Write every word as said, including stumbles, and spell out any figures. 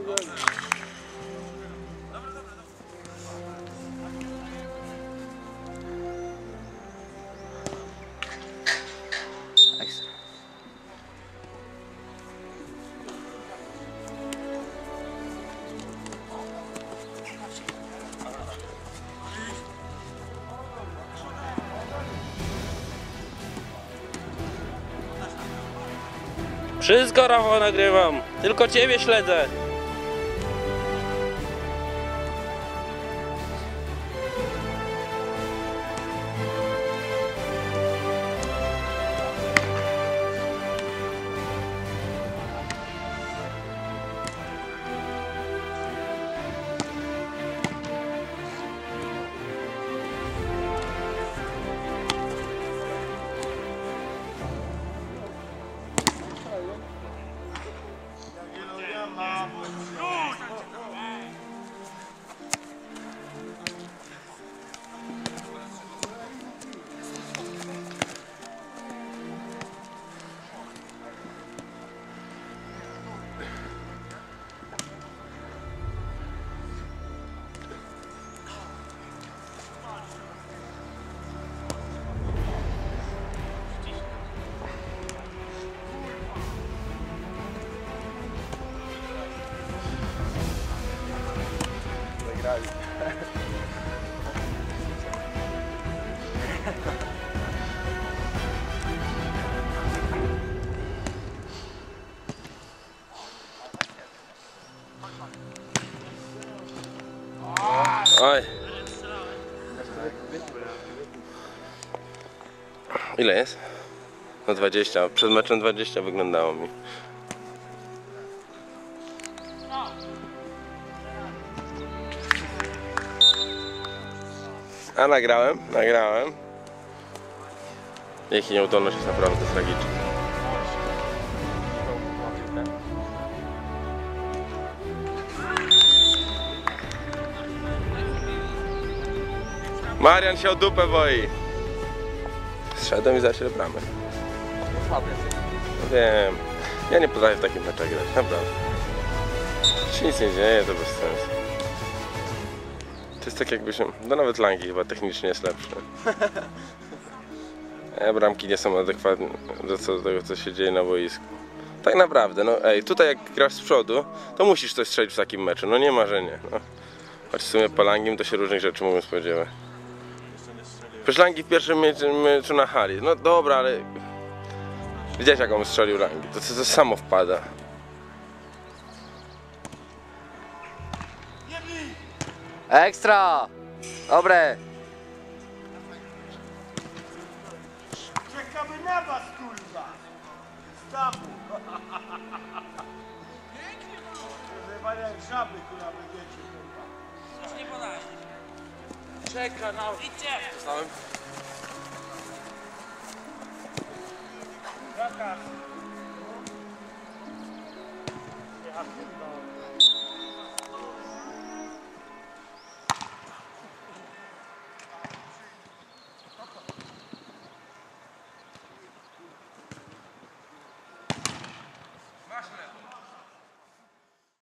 Wszystko, Rafał, nagrywam. Tylko ciebie śledzę. Oj. Ile jest? No dwadzieścia. Przed meczem dwadzieścia wyglądało mi. A nagrałem, nagrałem. Ich nieudolność jest naprawdę tragiczna. Marian się o dupę boi. Zszedłem i zaczął bramy. Wiem. Ja nie potrafię w takim meczach grać, naprawdę. Jeśli się nic nie dzieje, to bez sensu. To jest tak jakby się... No nawet Langi chyba technicznie jest lepszy. E, bramki nie są adekwatne do, co, do tego, co się dzieje na boisku. Tak naprawdę, no ej, tutaj jak grasz z przodu, to musisz coś strzelić w takim meczu, no nie ma, że nie. No. Choć w sumie po Langim to się różnych rzeczy mogą spodziewać. Przecież Langi w pierwszym meczu na hali, no dobra, ale... Widziałeś, jak on strzelił Langi, to, to, to samo wpada. Ekstra! Dobre! Czekamy na was, kurwa! Stawu! Chyba jak żaby, kurwa, będziecie, kurwa. Już nie podaj. Czeka na... Idźcie! Zostałem? Jaka? Ja pierdolę.